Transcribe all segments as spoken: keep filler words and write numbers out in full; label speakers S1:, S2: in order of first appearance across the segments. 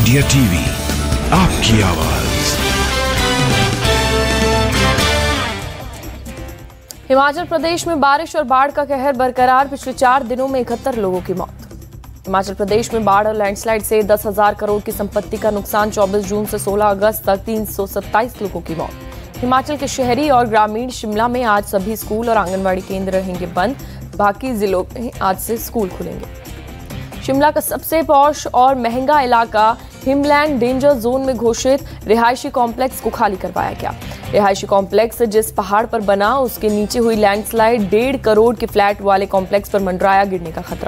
S1: India TV, आपकी आवाज।
S2: हिमाचल प्रदेश में बारिश और बाढ़ का कहर बरकरार। पिछले चार दिनों में इकहत्तर लोगों की मौत। हिमाचल प्रदेश में बाढ़ और लैंडस्लाइड से दस हजार करोड़ की संपत्ति का नुकसान। चौबीस जून से सोलह अगस्त तक तीन सौ सत्ताईस लोगों की मौत। हिमाचल के शहरी और ग्रामीण शिमला में आज सभी स्कूल और आंगनबाड़ी केंद्र रहेंगे बंद। बाकी जिलों में आज से स्कूल खुलेंगे। शिमला का सबसे पॉश और महंगा इलाका हिमलैंड डेंजर जोन में घोषित रिहायशी कॉम्प्लेक्स को खाली करवाया गया। रिहायशी कॉम्प्लेक्स जिस पहाड़ पर बना, उसके नीचे हुई लैंडस्लाइड डेढ़ करोड़ के फ्लैट वाले कॉम्प्लेक्स पर मंडराया गिरने का खतरा।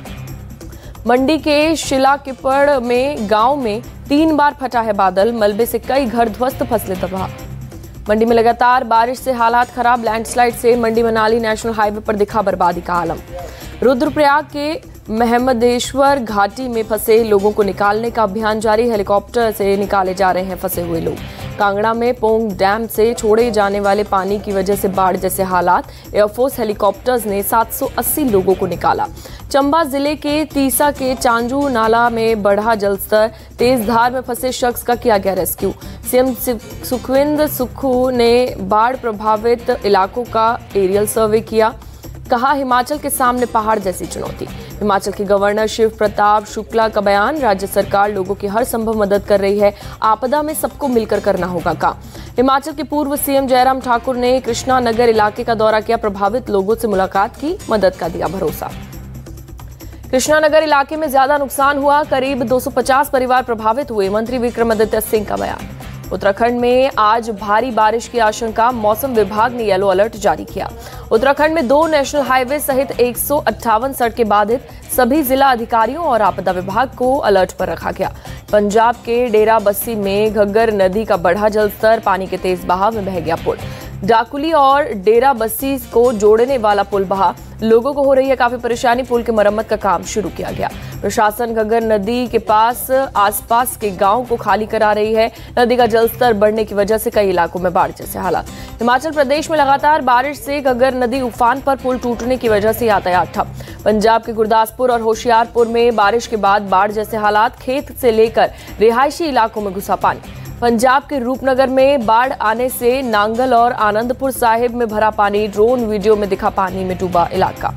S2: मंडी के शिलाकिपड़ में गांव में तीन बार फटा है बादल। मलबे से कई घर ध्वस्त, फसलें तबाह। मंडी में लगातार बारिश से हालात खराब। लैंडस्लाइड से मंडी मनाली नेशनल हाईवे पर दिखा बर्बादी का आलम। रुद्रप्रयाग के महमदेश्वर घाटी में फंसे लोगों को निकालने का अभियान जारी। हेलीकॉप्टर से निकाले जा रहे हैं फंसे हुए लोग। कांगड़ा में पोंग डैम से छोड़े जाने वाले पानी की वजह से बाढ़ जैसे हालात। एयरफोर्स हेलीकॉप्टर्स ने सात सौ अस्सी लोगों को निकाला। चंबा जिले के तीसा के चांजू नाला में बढ़ा जलस्तर। तेज धार में फंसे शख्स का किया गया रेस्क्यू। सीएम सुखविंदर सुक्खू ने बाढ़ प्रभावित इलाकों का एरियल सर्वे किया। कहा, हिमाचल के सामने पहाड़ जैसी चुनौती। हिमाचल के गवर्नर शिव प्रताप शुक्ला का बयान। राज्य सरकार लोगों की हर संभव मदद कर रही है। आपदा में सबको मिलकर करना होगा काम। हिमाचल के पूर्व सीएम जयराम ठाकुर ने कृष्णा नगर इलाके का दौरा किया। प्रभावित लोगों से मुलाकात की, मदद का दिया भरोसा। कृष्णा नगर इलाके में ज्यादा नुकसान हुआ। करीब दो सौ पचास परिवार प्रभावित हुए। मंत्री विक्रमादित्य सिंह का बयान। उत्तराखंड में आज भारी बारिश की आशंका। मौसम विभाग ने येलो अलर्ट जारी किया। उत्तराखंड में दो नेशनल हाईवे सहित एक सौ अट्ठावन सड़कें बाधित। सभी जिला अधिकारियों और आपदा विभाग को अलर्ट पर रखा गया। पंजाब के डेरा बस्सी में घग्गर नदी का बढ़ा जलस्तर। पानी के तेज बहाव में बह गया पुल। डाकुली और डेरा बस्सी को जोड़ने वाला पुल बहा। लोगों को हो रही है काफी परेशानी। पुल की मरम्मत का काम शुरू किया गया। प्रशासन घग्गर नदी के पास आसपास के गांव को खाली करा रही है। नदी का जलस्तर बढ़ने की वजह से कई इलाकों में बाढ़ जैसे हालात। हिमाचल प्रदेश में लगातार बारिश से घग्गर नदी उफान पर। पुल टूटने की वजह से यातायात ठप। पंजाब के गुरदासपुर और होशियारपुर में बारिश के बाद बाढ़ जैसे हालात। खेत से लेकर रिहायशी इलाकों में घुसा पानी। पंजाब के रूपनगर में बाढ़ आने से नांगल और आनंदपुर साहिब में भरा पानी। ड्रोन वीडियो में दिखा पानी में डूबा इलाका।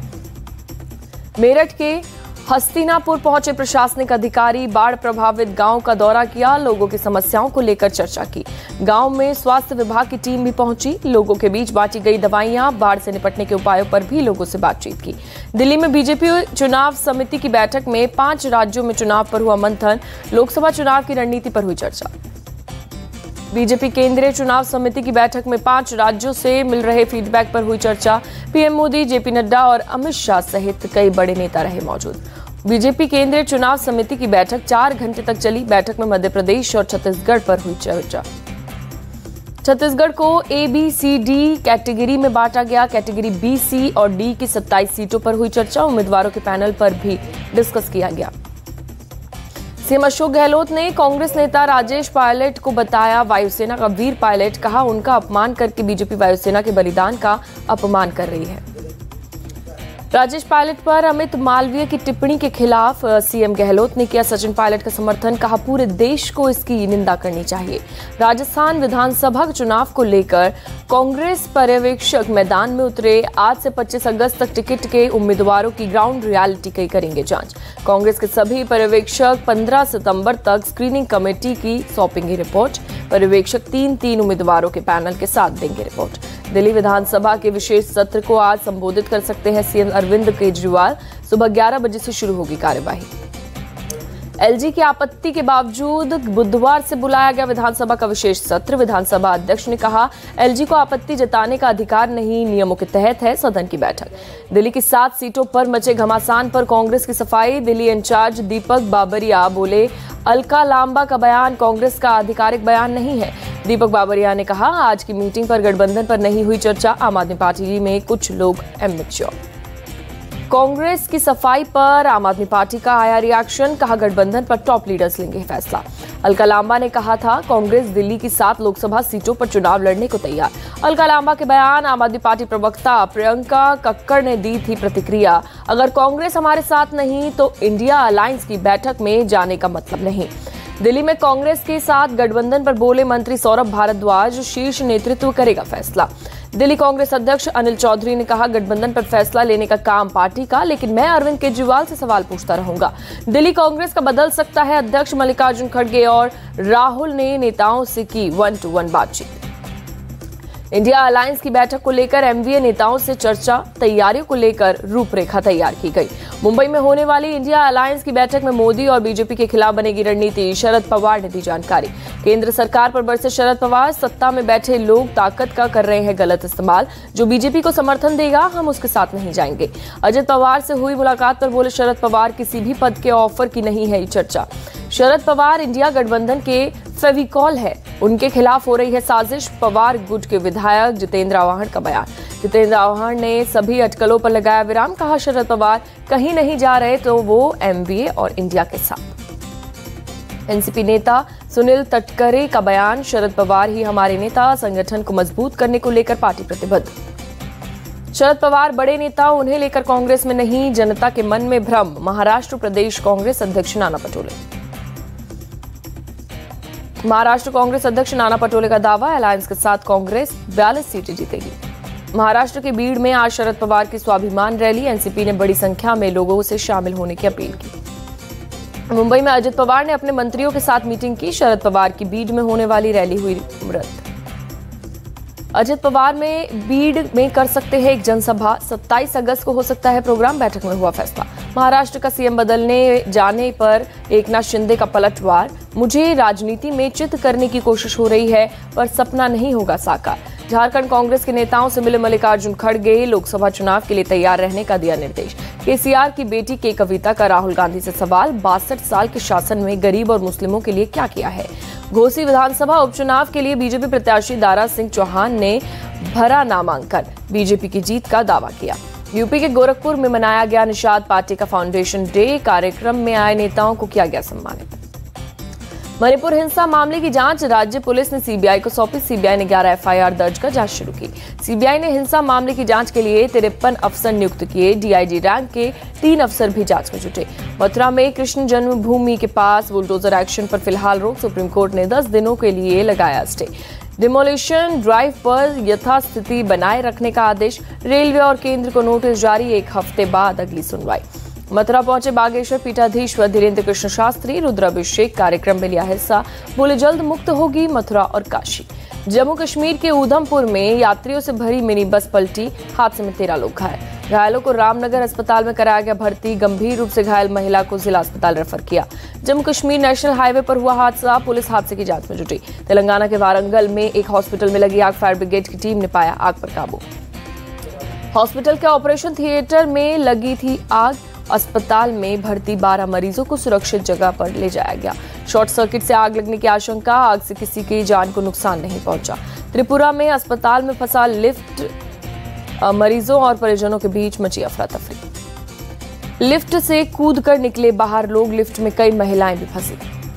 S2: मेरठ के हस्तिनापुर पहुंचे प्रशासनिक अधिकारी। बाढ़ प्रभावित गांव का दौरा किया। लोगों की समस्याओं को लेकर चर्चा की। गांव में स्वास्थ्य विभाग की टीम भी पहुंची। लोगों के बीच बांटी गई दवाइयां। बाढ़ से निपटने के उपायों पर भी लोगों से बातचीत की। दिल्ली में बीजेपी चुनाव समिति की बैठक में पांच राज्यों में चुनाव पर हुआ मंथन। लोकसभा चुनाव की रणनीति पर हुई चर्चा। बीजेपी केंद्रीय चुनाव समिति की बैठक में पांच राज्यों से मिल रहे फीडबैक पर हुई चर्चा। पीएम मोदी, जेपी नड्डा और अमित शाह सहित कई बड़े नेता रहे मौजूद। बीजेपी केंद्रीय चुनाव समिति की बैठक चार घंटे तक चली। बैठक में मध्य प्रदेश और छत्तीसगढ़ पर हुई चर्चा। छत्तीसगढ़ को A B C D category में बांटा गया। कैटेगरी बी, सी और डी की सत्ताईस सीटों पर हुई चर्चा। उम्मीदवारों के पैनल पर भी डिस्कस किया गया। सीएम अशोक गहलोत ने कांग्रेस नेता राजेश पायलट को बताया वायुसेना का वीर पायलट। कहा, उनका अपमान करके बीजेपी वायुसेना के बलिदान का अपमान कर रही है। राजेश पायलट पर अमित मालवीय की टिप्पणी के खिलाफ सीएम गहलोत ने किया सचिन पायलट का समर्थन। कहा, पूरे देश को इसकी निंदा करनी चाहिए। राजस्थान विधानसभा चुनाव को लेकर कांग्रेस पर्यवेक्षक मैदान में उतरे। आज से पच्चीस अगस्त तक टिकट के उम्मीदवारों की ग्राउंड रियलिटी की करेंगे जांच। कांग्रेस के सभी पर्यवेक्षक पंद्रह सितंबर तक स्क्रीनिंग कमेटी की सौंपेंगे रिपोर्ट। पर्यवेक्षक तीन तीन उम्मीदवारों के पैनल के साथ देंगे रिपोर्ट। दिल्ली विधानसभा के विशेष सत्र को आज संबोधित कर सकते हैं सीएम अरविंद केजरीवाल। सुबह ग्यारह बजे से शुरू होगी कार्यवाही। एलजी की आपत्ति के बावजूद बुधवार से बुलाया गया विधानसभा का विशेष सत्र। विधानसभा अध्यक्ष ने कहा, एलजी को आपत्ति जताने का अधिकार नहीं, नियमों के तहत है सदन की बैठक। दिल्ली की सात सीटों पर मचे घमासान पर कांग्रेस की सफाई। दिल्ली इंचार्ज दीपक बाबरिया बोले, अलका लांबा का बयान कांग्रेस का आधिकारिक बयान नहीं है। दीपक बाबरिया ने कहा, आज की मीटिंग पर गठबंधन पर नहीं हुई चर्चा। आम आदमी पार्टी में कुछ लोग एमेच्योर। कांग्रेस की सफाई पर आम आदमी पार्टी का आया रिएक्शन। कहा, गठबंधन पर टॉप लीडर्स लेंगे फैसला। अलका लांबा ने कहा था, कांग्रेस दिल्ली की सात लोकसभा सीटों पर चुनाव लड़ने को तैयार। अलका लांबा के बयान आम आदमी पार्टी प्रवक्ता प्रियंका कक्कड़ ने दी थी प्रतिक्रिया। अगर कांग्रेस हमारे साथ नहीं तो इंडिया अलायंस की बैठक में जाने का मतलब नहीं। दिल्ली में कांग्रेस के साथ गठबंधन पर बोले मंत्री सौरभ भारद्वाज, शीर्ष नेतृत्व करेगा फैसला। दिल्ली कांग्रेस अध्यक्ष अनिल चौधरी ने कहा, गठबंधन पर फैसला लेने का काम पार्टी का, लेकिन मैं अरविंद केजरीवाल से सवाल पूछता रहूंगा। दिल्ली कांग्रेस का बदल सकता है अध्यक्ष मल्लिकार्जुन खड़गे और राहुल ने नेताओं से की वन टू वन बातचीत। इंडिया अलायंस की बैठक को लेकर एमवीए नेताओं से चर्चा, तैयारियों को लेकर रूपरेखा तैयार की गई। मुंबई में होने वाली इंडिया अलायंस की बैठक में मोदी और बीजेपी के खिलाफ बनेगी रणनीति, शरद पवार ने दी जानकारी। केंद्र सरकार पर बरसे शरद पवार, सत्ता में बैठे लोग ताकत का कर रहे हैं गलत इस्तेमाल, जो बीजेपी को समर्थन देगा हम उसके साथ नहीं जाएंगे। अजित पवार से हुई मुलाकात पर बोले शरद पवार, किसी भी पद के ऑफर की नहीं है चर्चा। शरद पवार इंडिया गठबंधन के फेविकॉल है, उनके खिलाफ हो रही है साजिश। पवार गुट के विधायक जितेंद्र आव्हाड का बयान। जितेंद्र आव्हाड ने सभी अटकलों पर लगाया विराम, कहा शरद पवार कहीं नहीं जा रहे तो वो एमवीए और इंडिया के साथ। एनसीपी नेता सुनील तटकरे का बयान, शरद पवार ही हमारे नेता, संगठन को मजबूत करने को लेकर पार्टी प्रतिबद्ध। शरद पवार बड़े नेता, उन्हें लेकर कांग्रेस में नहीं, जनता के मन में भ्रम। महाराष्ट्र प्रदेश कांग्रेस अध्यक्ष नाना पटोले। महाराष्ट्र कांग्रेस अध्यक्ष नाना पटोले का दावा, अलायंस के साथ कांग्रेस बयालीस सीटें जीतेगी। महाराष्ट्र के बीड़ में आज शरद पवार की स्वाभिमान रैली, एनसीपी ने बड़ी संख्या में लोगों से शामिल होने की अपील की। मुंबई में अजित पवार ने अपने मंत्रियों के साथ मीटिंग की, शरद पवार की बीड़ में होने वाली रैली हुई रद्द। अजित पवार में बीड़ में कर सकते हैं एक जनसभा, सत्ताईस अगस्त को हो सकता है प्रोग्राम, बैठक में हुआ फैसला। महाराष्ट्र का सीएम बदलने जाने पर एकनाथ शिंदे का पलटवार, मुझे राजनीति में चित करने की कोशिश हो रही है पर सपना नहीं होगा साकार। झारखंड कांग्रेस के नेताओं से मिले मल्लिकार्जुन खड़गे, लोकसभा चुनाव के लिए तैयार रहने का दिया निर्देश। केसीआर की बेटी के कविता का राहुल गांधी से सवाल, बासठ साल के शासन में गरीब और मुस्लिमों के लिए क्या किया है। घोसी विधानसभा उपचुनाव के लिए बीजेपी प्रत्याशी दारा सिंह चौहान ने भरा नामांकन, बीजेपी की जीत का दावा किया। यूपी के गोरखपुर में मनाया गया निषाद पार्टी का फाउंडेशन डे, कार्यक्रम में आए नेताओं को किया गया सम्मानित। मणिपुर हिंसा मामले की जांच राज्य पुलिस ने सीबीआई को सौंपी, सीबीआई ने ग्यारह एफआईआर दर्ज कर जांच शुरू की। सीबीआई ने हिंसा मामले की जांच के लिए तिरपन अफसर नियुक्त किए, डीआईजी रैंक के तीन अफसर भी जांच में जुटे। मथुरा में कृष्ण जन्मभूमि के पास बुलडोजर एक्शन पर फिलहाल रोक, सुप्रीम कोर्ट ने दस दिनों के लिए लगाया स्टे। डिमोलिशन ड्राइव पर यथास्थिति बनाए रखने का आदेश, रेलवे और केंद्र को नोटिस जारी, एक हफ्ते बाद अगली सुनवाई। मथुरा पहुंचे बागेश्वर पीठाधीश्वर धीरेन्द्र कृष्ण शास्त्री, रुद्राभिषेक कार्यक्रम में लिया हिस्सा, बोले जल्द मुक्त होगी मथुरा और काशी। जम्मू कश्मीर के उधमपुर में यात्रियों से भरी मिनी बस पलटी, हादसे में तेरह लोग घायल। घायलों को रामनगर अस्पताल में कराया गया भर्ती, गंभीर रूप से घायल महिला को जिला अस्पताल रेफर किया। जम्मू कश्मीर नेशनल हाईवे पर हुआ हादसा, पुलिस हादसे की जांच में जुटी। तेलंगाना के वारंगल में एक हॉस्पिटल में लगी आग, फायर ब्रिगेड की टीम ने पाया आग पर काबू। हॉस्पिटल के ऑपरेशन थिएटर में लगी थी आग, अस्पताल में भर्ती बारह मरीजों को सुरक्षित जगह पर ले जाया गया। शॉर्ट सर्किट से आग लगने की आशंका, आग से किसी की जान को नुकसान नहीं पहुंचा। त्रिपुरा में अस्पताल में फंसा लिफ्ट, मरीजों और परिजनों के बीच मची अफरा तफरी। लिफ्ट से कूदकर निकले बाहर लोग, लिफ्ट में कई महिलाएं भी फंसी।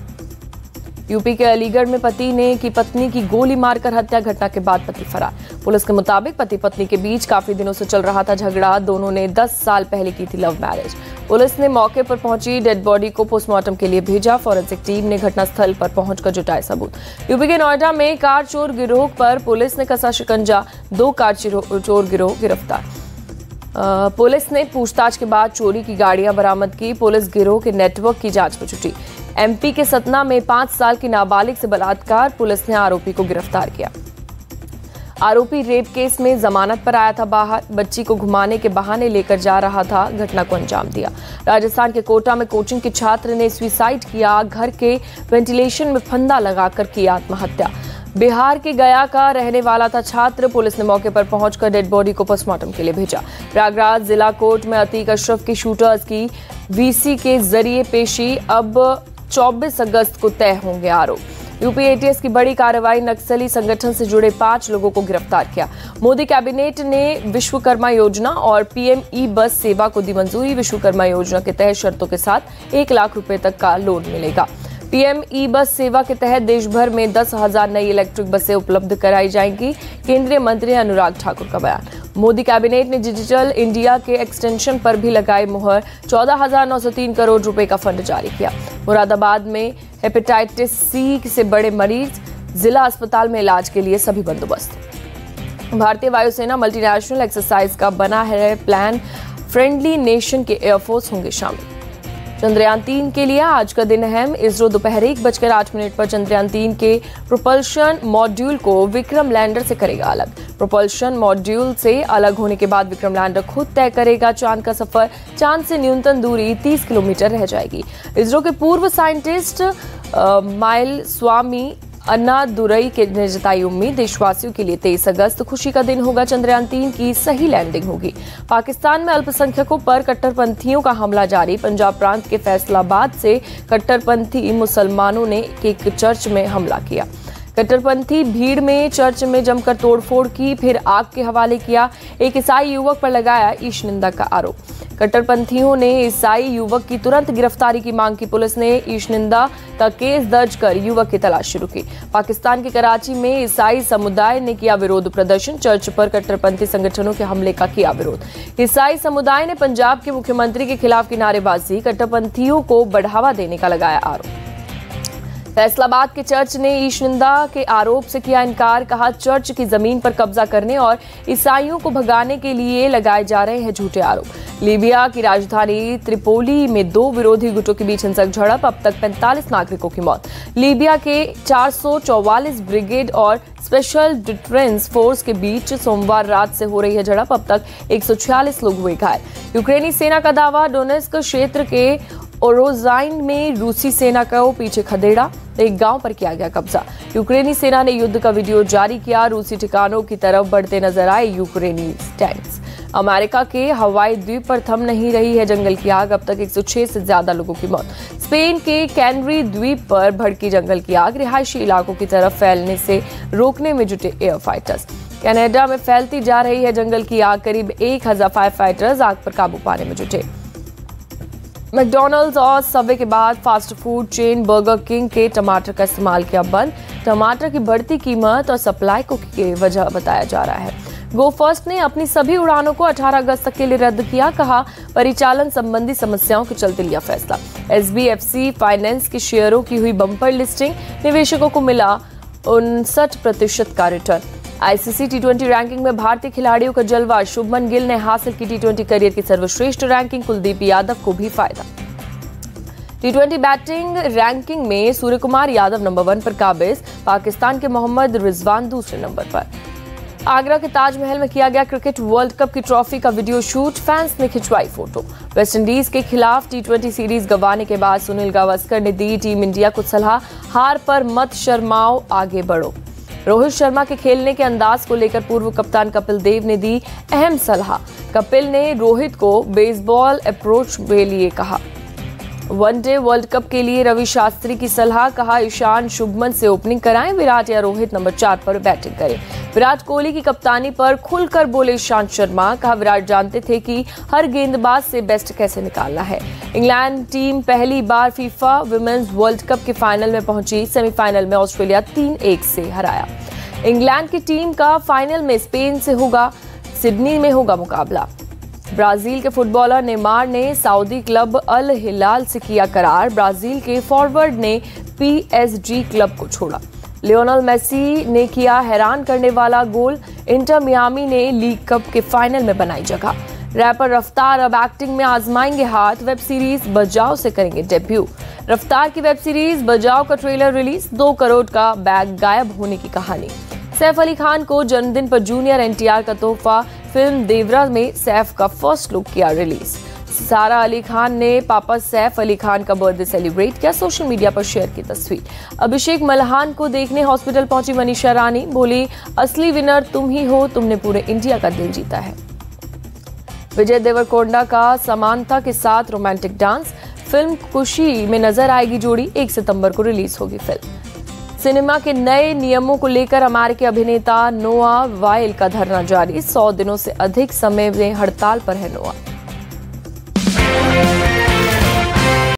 S2: यूपी के अलीगढ़ में पति ने की पत्नी की गोली मारकर हत्या, घटना के बाद पति फरार। पुलिस के मुताबिक पति पत्नी के बीच काफी दिनों से चल रहा था झगड़ा, दोनों ने दस साल पहले की थी लव मैरिज। पुलिस ने मौके पर पहुंची डेड बॉडी को पोस्टमार्टम के लिए भेजा, फॉरेंसिक टीम ने घटनास्थल पर पहुंचकर जुटाए सबूत। यूपी के नोएडा में कार चोर गिरोह पर पुलिस ने कसा शिकंजा, दो कार चोर गिरोह गिरफ्तार। पुलिस ने पूछताछ के बाद चोरी की गाड़ियां बरामद की, पुलिस गिरोह के नेटवर्क की जांच में जुटी। एमपी के सतना में पांच साल की नाबालिग से बलात्कार, पुलिस ने आरोपी को गिरफ्तार किया। आरोपी रेप केस में जमानत पर आया था बाहर, बच्ची को घुमाने के बहाने लेकर जा रहा था, घटना को अंजाम दिया। राजस्थान के कोटा में कोचिंग के छात्र ने सुसाइड किया, घर के वेंटिलेशन में फंदा लगाकर की आत्महत्या। बिहार के गया का रहने वाला था छात्र, पुलिस ने मौके पर पहुंचकर डेड बॉडी को पोस्टमार्टम के लिए भेजा। प्रयागराज जिला कोर्ट में अतीक अशरफ की शूटर्स की वीसी के जरिए पेशी, अब चौबीस अगस्त को तय होंगे आरोप। यूपी एटीएस की बड़ी कार्रवाई, नक्सली संगठन से जुड़े पांच लोगों को गिरफ्तार किया। मोदी कैबिनेट ने विश्वकर्मा योजना और पीएम ई बस सेवा को दी मंजूरी, विश्वकर्मा योजना के तहत शर्तों के साथ एक लाख रुपए तक का लोन मिलेगा। पीएम ई बस सेवा के तहत देश भर में दस हजार नई इलेक्ट्रिक बसें उपलब्ध कराई जाएंगी, केंद्रीय मंत्री अनुराग ठाकुर का बयान। मोदी कैबिनेट ने डिजिटल इंडिया के एक्सटेंशन पर भी लगाई मुहर, चौदह हजार नौ सौ तीन करोड़ रुपए का फंड जारी किया। मुरादाबाद में हेपेटाइटिस सी से बड़े मरीज, जिला अस्पताल में इलाज के लिए सभी बंदोबस्त। भारतीय वायुसेना मल्टीनेशनल एक्सरसाइज का बना है प्लान, फ्रेंडली नेशन के एयरफोर्स होंगे शामिल। चंद्रयान तीन के लिए आज का दिन अहम, इसरो दोपहर एक बजकर आठ मिनट पर चंद्रयान तीन के प्रोपल्शन मॉड्यूल को विक्रम लैंडर से करेगा अलग। प्रोपल्शन मॉड्यूल से अलग होने के बाद विक्रम लैंडर खुद तय करेगा चांद का सफर। चांद से न्यूनतम दूरी तीस किलोमीटर रह जाएगी। इसरो के पूर्व साइंटिस्ट माइल स्वामी अन्नादुरई के ने जताई उम्मीद, देशवासियों के लिए तेईस अगस्त खुशी का दिन होगा। चंद्रयान तीन की सही लैंडिंग होगी। पाकिस्तान में अल्पसंख्यकों पर कट्टरपंथियों का हमला जारी, पंजाब प्रांत के फैसलाबाद से कट्टरपंथी मुसलमानों ने एक चर्च में हमला किया। कट्टरपंथी भीड़ में चर्च में जमकर तोड़फोड़ की, फिर आग के हवाले किया। एक ईसाई युवक पर लगाया ईश निंदा का आरोप। कट्टरपंथियों ने ईसाई युवक की तुरंत गिरफ्तारी की मांग की। पुलिस ने ईश निंदा का केस दर्ज कर युवक की तलाश शुरू की। पाकिस्तान के कराची में ईसाई समुदाय ने किया विरोध प्रदर्शन, चर्च पर कट्टरपंथी संगठनों के हमले का किया विरोध। ईसाई समुदाय ने पंजाब के मुख्यमंत्री के खिलाफ की नारेबाजी, कट्टरपंथियों को बढ़ावा देने का लगाया आरोप। फैसलाबाद के चर्च ने ईश निंदा के आरोप से किया इनकार, कहा चर्च की जमीन पर कब्जा करने और ईसाइयों को भगाने के लिए लगाए जा रहे हैं झूठे आरोप। लीबिया की राजधानी त्रिपोली में दो विरोधी गुटों के बीच हिंसक झड़प, अब तक पैंतालीस नागरिकों की मौत। लीबिया के चार सौ चौवालीस ब्रिगेड और स्पेशल डिफेंस फोर्स के बीच सोमवार रात से हो रही है झड़प, अब तक एक सौ छियालीस लोग हुए घायल। यूक्रेनी सेना का दावा, डोनेस्क क्षेत्र के ओरोजाइन में रूसी सेना को पीछे खदेड़ा, एक गांव पर किया गया कब्जा। यूक्रेनी सेना ने युद्ध का वीडियो जारी किया, रूसी ठिकानों की तरफ बढ़ते नजर आए यूक्रेनी टैंक्स। अमेरिका के हवाई द्वीप पर थम नहीं रही है जंगल की आग, अब तक एक सौ छह से ज्यादा लोगों की मौत। स्पेन के कैनरी द्वीप पर भड़की जंगल की आग, रिहायशी इलाकों की तरफ फैलने से रोकने में जुटे एयर फाइटर्स। कनाडा में फैलती जा रही है जंगल की आग, करीब एक हजार फायर फाइटर्स आग पर काबू पाने में जुटे। मैकडॉनल्ड्स और सबवे के बाद fast food chain Burger King के टमाटर का इस्तेमाल किया बंद। टमाटर की बढ़ती कीमत और सप्लाई को की वजह बताया जा रहा है। गो फर्स्ट ने अपनी सभी उड़ानों को अठारह अगस्त तक के लिए रद्द किया, कहा परिचालन संबंधी समस्याओं के चलते लिया फैसला। एसबीएफसी फाइनेंस के शेयरों की हुई बम्पर लिस्टिंग, निवेशकों को मिला उनसठ प्रतिशत का return. ICC T twenty ranking में भारतीय खिलाड़ियों का जलवा, शुभमन गिल ने हासिल की टी ट्वेंटी करियर की सर्वश्रेष्ठ रैंकिंग, कुलदीप यादव को भी फायदा। टी ट्वेंटी बैटिंग रैंकिंग में सूर्य कुमार यादव नंबर वन पर काबिज, पाकिस्तान के मोहम्मद रिजवान दूसरे नंबर पर। आगरा के ताजमहल में किया गया क्रिकेट वर्ल्ड कप की ट्रॉफी का वीडियो शूट, फैंस ने खिंचवाई फोटो। वेस्टइंडीज के खिलाफ टी ट्वेंटी सीरीज गंवाने के बाद सुनील गावस्कर ने दी टीम इंडिया को सलाह, हार पर मत शर्माओ, आगे बढ़ो। रोहित शर्मा के खेलने के अंदाज को लेकर पूर्व कप्तान कपिल देव ने दी अहम सलाह। कपिल ने रोहित को बेसबॉल अप्रोच के लिए कहा। वनडे वर्ल्ड कप के लिए रवि शास्त्री की सलाह, कहा ईशान शुभमन से ओपनिंग कराएं, विराट या रोहित नंबर चार पर बैटिंग करें। विराट कोहली की कप्तानी पर खुलकर बोले ईशांत शर्मा, कहा विराट जानते थे कि हर गेंदबाज से बेस्ट कैसे निकालना है। इंग्लैंड टीम पहली बार फीफा विमेंस वर्ल्ड कप के फाइनल में पहुंची, सेमीफाइनल में ऑस्ट्रेलिया तीन एक से हराया। इंग्लैंड की टीम का फाइनल में स्पेन से होगा, सिडनी में होगा मुकाबला। ब्राजील के फुटबॉलर नेमार ने सऊदी क्लब अल हिलाल से किया करार, ब्राजील के फॉरवर्ड ने पीएसजी क्लब को छोड़ा। लियोनेल मेसी ने किया हैरान करने वाला गोल, इंटर मियामी ने लीग कप के फाइनल में बनाई जगह। रैपर रफ्तार अब एक्टिंग में आजमाएंगे हाथ, वेब सीरीज बजाओ से करेंगे डेब्यू। रफ्तार की वेब सीरीज बजाओ का ट्रेलर रिलीज, दो करोड़ का बैग गायब होने की कहानी। सैफ अली खान को जन्मदिन पर जूनियर एनटीआर का तोहफा, फिल्म देवरा में सैफ का फर्स्ट लुक किया रिलीज। सारा अली खान ने पापा सैफ अली खान का बर्थडे सेलिब्रेट किया, सोशल मीडिया पर शेयर की तस्वीर। अभिषेक मल्हान को देखने हॉस्पिटल पहुंची मनीषा रानी, बोली असली विनर तुम ही हो, तुमने पूरे इंडिया का दिल जीता है। विजय देवरकोंडा का समांथा के साथ रोमांटिक डांस, फिल्म खुशी में नजर आएगी जोड़ी, एक सितंबर को रिलीज होगी फिल्म। सिनेमा के नए नियमों को लेकर अमेरिकी अभिनेता नोआ वाइल का धरना जारी, सौ दिनों से अधिक समय में हड़ताल पर है नोआ।